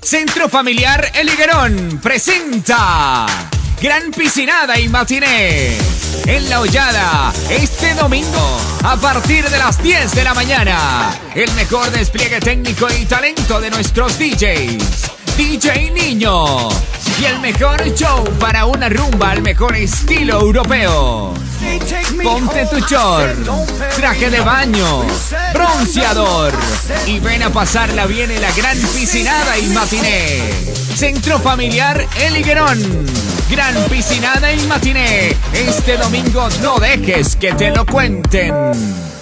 Centro Familiar El Higuerón presenta Gran Piscinada y Matiné en La Hollada este domingo a partir de las 10 de la mañana. El mejor despliegue técnico y talento de nuestros DJs. DJ Niño y el mejor show para una rumba al mejor estilo europeo. Ponte tu short, traje de baño, bronceador y ven a pasarla bien en la Gran Piscinada y Matiné. Centro Familiar El Higuerón. Gran Piscinada y Matiné. Este domingo no dejes que te lo cuenten.